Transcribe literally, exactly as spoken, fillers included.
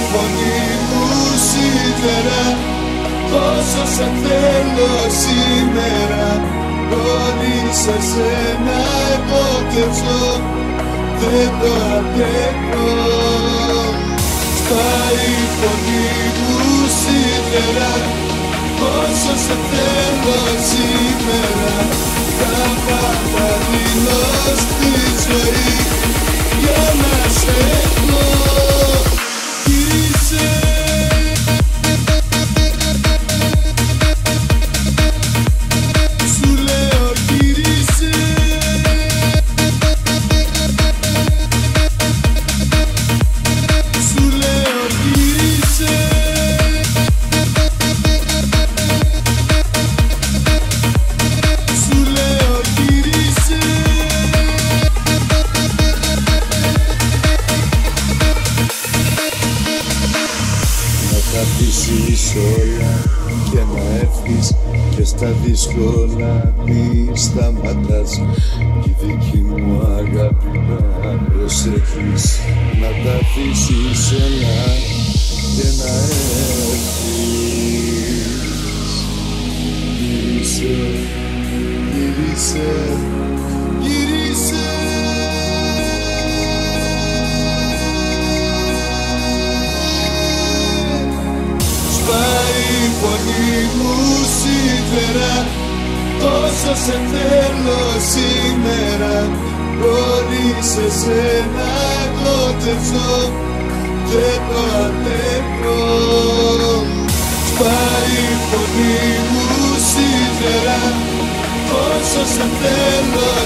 φωνή μου σήμερα, πόσο σε θέλω σήμερα. Χωρίς εσένα εγώ δεν ζω, δεν το αντέχω. Σπάει η φωνή μου σήμερα, πόσο σε θέλω σήμερα. Τα πάντα δίνω στη ζωή για να σε έχω. Γύρισε, σου λέω γύρισε. Σου λέω γύρισε. Σου λέω γύρισε. Να τα αφήσεις όλα και να έρθεις και στα δύσκολα μη σταματάς. Η δική μου αγάπη να προσέχεις, να τα αφήσεις όλα και να έρθεις. Γύρισε, γύρισε, γύρισε. Σπάει η φωνή μου σήμερα, πόσο σε θέλω σήμερα. Χωρίς εσένα εγώ δεν ζω, δεν το αντέχω. Σπάει η φωνή μου σήμερα, πόσο σε θέλω